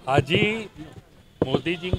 आज मोदी जी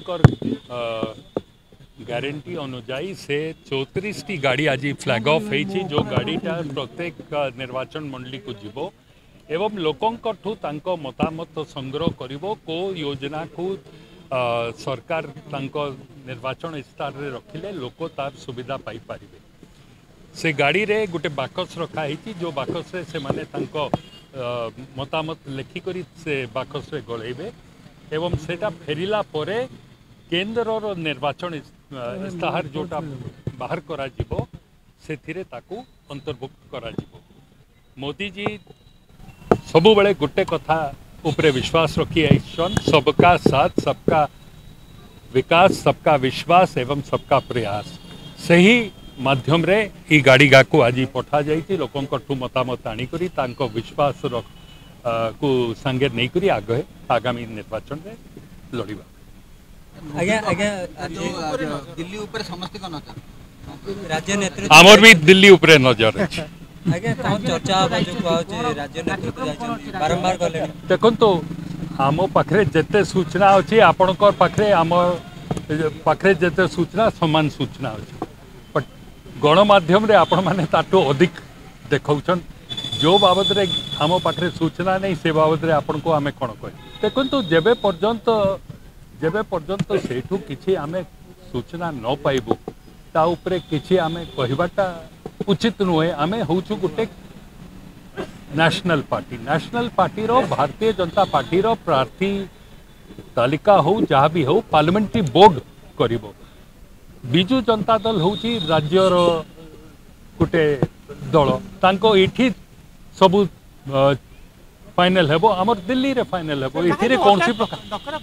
गारंटी अनुजाई से 34 टी गाड़ी आज फ्लैग ऑफ होती जो गाड़ीटा प्रत्येक निर्वाचन मंडली को जीवो एवं लोकंकठू तांको मतामत संग्रह करिवो को योजना को सरकार तांको निर्वाचन इस्तार रे रखिले लोक तार सुविधा पाई पारिबे। से गाड़ी रे गोटे बाकस रखा है जो बाकस रे से माने तांको मतामत लेखिकरी से बाकस रे गळेबे एवं सेटा फेरिला परे केन्द्र निर्वाचन इस्ताहार जोटा बाहर करा जिवो सेथिरे ताकू अंतर्भुक्त करा जिवो। मोदी जी सबु बेले गोटे कथा उपरे विश्वास रखी आइछन, सबका साथ सबका विकास सबका विश्वास एवं सबका प्रयास। सही माध्यम रे ई गाड़ी गाको आज पठा जाइछि लोकंकठू मतामत आनिकरी तांको विश्वास को संगे नहीं करी आगे आगामी निर्वाचन में लड़िबा। आज्ञा आज्ञा दिल्ली ऊपर समस्त को नजर राज्य नेतृत्व आमर भी दिल्ली ऊपर नजर अछि। आज्ञा कोन चर्चा बाजू कहउछि राज्य नेतृत्व जाइछन बारंबार गले देखन तो आम पाखरे जते सूचना अछि आपनकर पाखरे आम पाखरे जते सूचना समान सूचना अछि बट गणमाध्यम रे आपण माने ताटो अधिक देखौछन जो बाबद रे आम पाखरे सूचना नहीं से बाबद रे आपण को आमे कोन कहि देखंतु जेबे पर्यंत सेठू किछि आमे सूचना न पाइबु ता ऊपर किछि आमे कहिबाटा उचित नुहे। आमे होछु गुटे नेशनल पार्टी रो भारतीय जनता पार्टी रो प्रार्थी तालिका हो जहाँ भी हो पार्लियामेंट्री बोर्ड करिवो। बिजु जनता दल होची राज्य रो गुटे दल तांको इठी सबु फाइनल हेबो हमर दिल्ली रे फाइनल हेबो इथिरे कोनसी प्रकार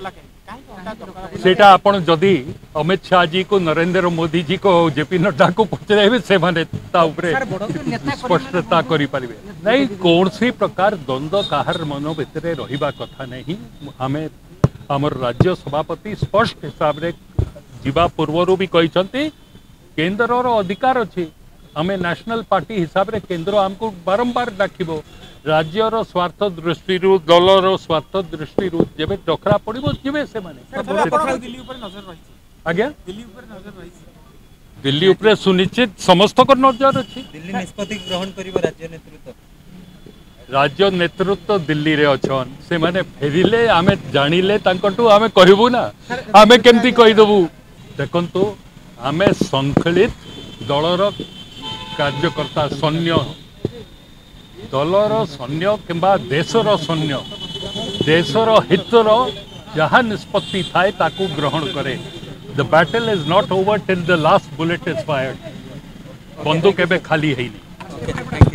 सेटा आपण जदी अमित शाह जी को नरेंद्र मोदी जी को जेपी नड्डा को पचरेबे से माने ता ऊपरे स्पष्टता करि परिबे नहीं कोनसी प्रकार द्वंद्व काहर मन भितरे रहिबा कथा नहीं। हमें हमर राज्य सभापति स्पष्ट हिसाब रे जीवा पूर्वरु भी कहिसंती केंद्र रो अधिकार अछि हमें नेशनल पार्टी हिसाब रे केंद्र हमको बारंबार डाकिबो राज्य रो स्वार्थ दृष्टि दल रो स्वार्थ दृष्टि जेबे डखरा पड़िबो जेबे से माने दिल्ली ऊपर नजर रही आज्ञा दिल्ली ऊपर नजर रही दिल्ली ऊपर सुनिश्चित समस्त को नजर अछि। दिल्ली निष्पत्ति ग्रहण करिवो राज्य नेतृत्व दिल्ली रे अछन से माने फेरिले आमे जानिले तांकटू आमे कहबू ना आमे केमती कहि दबू देखंतु आमे संखलित दलर कार्यकर्ता सैन्य दलर सैन्य किंबा देशर सैन्य देशर हितर जहाँ निष्पत्ति थाए ताकू ग्रहण करे। The battle is not over till the last bullet is fired. बंदूक एबे खाली है नहीं।